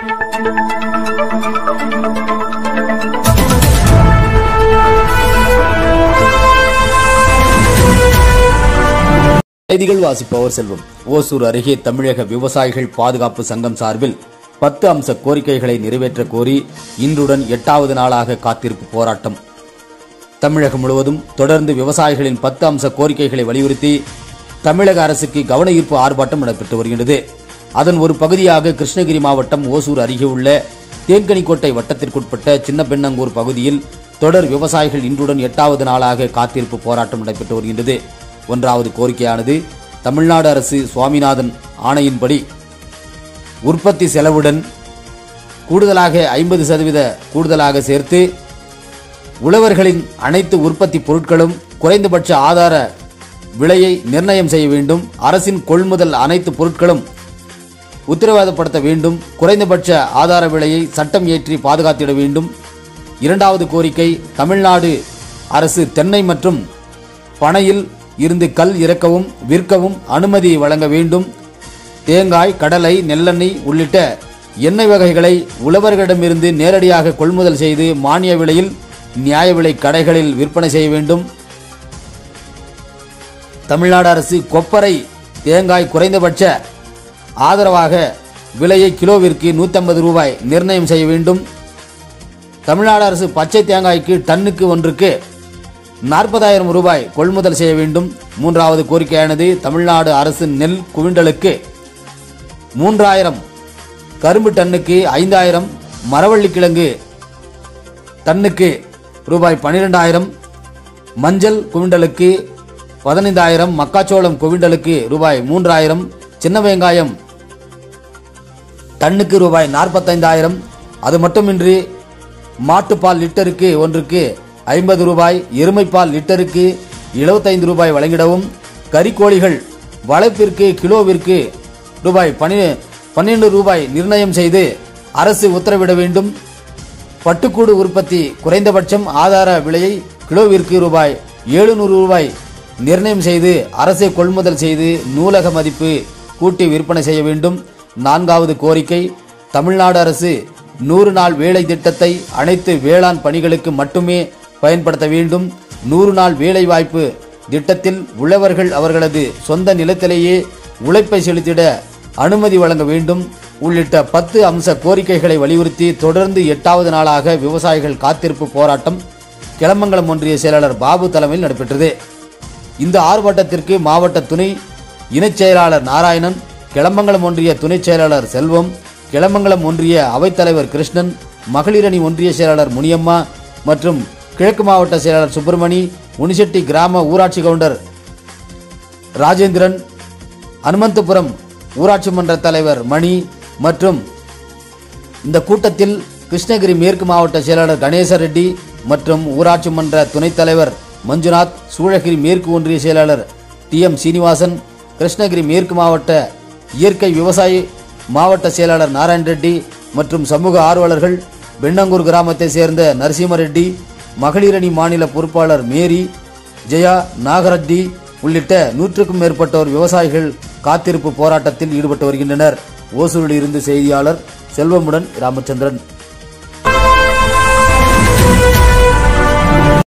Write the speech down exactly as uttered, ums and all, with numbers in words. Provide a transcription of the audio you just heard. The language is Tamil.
செய்திகள் வாசிப்பவர் செல்வம். ஓசூர் அருகே தமிழக விவசாயிகள் பாதுகாப்பு சங்கம் சார்பில் பத்து அம்ச கோரிக்கைகளை நிறைவேற்ற கோரி இன்றுடன் எட்டாவது நாளாக காத்திருப்பு போராட்டம். தமிழகம் முழுவதும் தொடர்ந்து விவசாயிகளின் பத்து அம்ச கோரிக்கைகளை வலியுறுத்தி தமிழக அரசுக்கு கவன ஈர்ப்பு ஆர்ப்பாட்டம் நடைபெற்று வருகிறது. அதன் ஒரு பகுதியாக கிருஷ்ணகிரி மாவட்டம் ஓசூர் அருகே உள்ள தேன்கனிக்கோட்டை வட்டத்திற்குட்பட்ட சின்னபெண்ணங்கூர் பகுதியில் தொடர் விவசாயிகள் இன்றுடன் எட்டாவது நாளாக காத்திருப்பு போராட்டம் நடைபெற்று வருகின்றது. ஒன்றாவது கோரிக்கையானது தமிழ்நாடு அரசு சுவாமிநாதன் ஆணையின்படி உற்பத்தி செலவுடன் கூடுதலாக ஐம்பது சதவீத கூடுதலாக சேர்த்து உழவர்களின் அனைத்து உற்பத்தி பொருட்களும் குறைந்தபட்ச ஆதார விலையை நிர்ணயம் செய்ய வேண்டும். அரசின் கொள்முதல் அனைத்து பொருட்களும் உத்தரவாதப்படுத்த வேண்டும். குறைந்தபட்ச ஆதார விலையை சட்டம் இயற்றி பாதுகாத்திட வேண்டும். இரண்டாவது கோரிக்கை, தமிழ்நாடு அரசு தென்னை மற்றும் பனையில் இருந்து கல் இறக்கவும் விற்கவும் அனுமதி வழங்க வேண்டும். தேங்காய், கடலை, நெல்லெண்ணெய் உள்ளிட்ட எண்ணெய் வகைகளை உழவர்களிடமிருந்து நேரடியாக கொள்முதல் செய்து மானிய விலையில் நியாய விலை கடைகளில் விற்பனை செய்ய வேண்டும். தமிழ்நாடு அரசு கொப்பரை தேங்காய் குறைந்தபட்ச ஆதரவாக விலையை கிலோவிற்கு நூற்றி ஐம்பது ரூபாய் நிர்ணயம் செய்ய வேண்டும். தமிழ்நாடு அரசு பச்சை தேங்காய்க்கு டன்னுக்கு ஒன்றுக்கு நாற்பதாயிரம் ரூபாய் கொள்முதல் செய்ய வேண்டும். மூன்றாவது கோரிக்கையானது தமிழ்நாடு அரசு நெல் குவிண்டலுக்கு மூன்றாயிரம், கரும்பு டன்னுக்கு ஐந்தாயிரம், மரவள்ளி கிழங்கு டன்னுக்கு ரூபாய் பனிரெண்டாயிரம், மஞ்சள் குவிண்டலுக்கு பதினைந்தாயிரம், மக்காச்சோளம் குவிண்டலுக்கு ரூபாய் மூன்றாயிரம், சின்ன வெங்காயம் டன்னுக்கு ரூபாய் நாற்பத்தைந்தாயிரம். அது மட்டுமின்றி மாட்டுப்பால் லிட்டருக்கு ஒன்றுக்கு ஐம்பது ரூபாய், எருமைப்பால் லிட்டருக்கு எழுபத்தைந்து ரூபாய் வழங்கிடவும். கறிக்கோழிகள் வளர்ப்பிற்கு கிலோவிற்கு ரூபாய் பன்னிரண்டு ரூபாய் நிர்ணயம் செய்து அரசு உத்தரவிட வேண்டும். பட்டுக்கூடு உற்பத்தி குறைந்தபட்சம் ஆதார விலையை கிலோவிற்கு ரூபாய் எழுநூறு ரூபாய் நிர்ணயம் செய்து அரசை கொள்முதல் செய்து நூலக மதிப்பு கூட்டி விற்பனை செய்ய வேண்டும். நான்காவது கோரிக்கை, தமிழ்நாடு அரசு நூறு நாள் வேலை திட்டத்தை அனைத்து வேளாண் பணிகளுக்கு மட்டுமே பயன்படுத்த வேண்டும். நூறு நாள் வேலை வாய்ப்பு திட்டத்தில் உழவர்கள் அவர்களது சொந்த நிலத்திலேயே உழைப்பை செலுத்திட அனுமதி வழங்க வேண்டும். உள்ளிட்ட பத்து அம்ச கோரிக்கைகளை வலியுறுத்தி தொடர்ந்து எட்டாவது நாளாக விவசாயிகள் காத்திருப்பு போராட்டம் கிளமங்கலம் ஒன்றிய செயலாளர் பாபு தலைமையில் நடைபெற்றது. இந்த ஆர்ப்பாட்டத்திற்கு மாவட்ட துணை இணைச் செயலாளர் நாராயணன், கிளமங்கலம் ஒன்றிய துணை செயலாளர் செல்வம், கிளமங்கலம் ஒன்றிய அவைத்தலைவர் கிருஷ்ணன், மகளிரணி ஒன்றிய செயலாளர் முனியம்மா மற்றும் கிழக்கு மாவட்ட செயலாளர் சுப்பிரமணி, முனிசெட்டி கிராம ஊராட்சி கவுண்டர் ராஜேந்திரன், அனுமந்தபுரம் ஊராட்சி மன்ற தலைவர் மணி மற்றும் இந்த கூட்டத்தில் கிருஷ்ணகிரி மேற்கு மாவட்ட செயலாளர் கணேச ரெட்டி மற்றும் ஊராட்சி மன்ற துணைத் தலைவர் மஞ்சுநாத், சூழகிரி மேற்கு ஒன்றிய செயலாளர் டி எம் சீனிவாசன், கிருஷ்ணகிரி மேற்கு மாவட்ட இயற்கை விவசாயி மாவட்ட செயலாளர் நாராயண ரெட்டி மற்றும் சமூக ஆர்வலர்கள், பெண்ணங்கூர் கிராமத்தை சேர்ந்த நரசிம்ம ரெட்டி, மகளிரணி மாநில பொறுப்பாளர் மேரி, ஜெயா, நாகரெட்டி உள்ளிட்ட நூற்றுக்கும் மேற்பட்டோர் விவசாயிகள் காத்திருப்பு போராட்டத்தில் ஈடுபட்டு வருகின்றனர். ஓசூரில் இருந்து செய்தியாளர் செல்வமுடன் ராமச்சந்திரன்.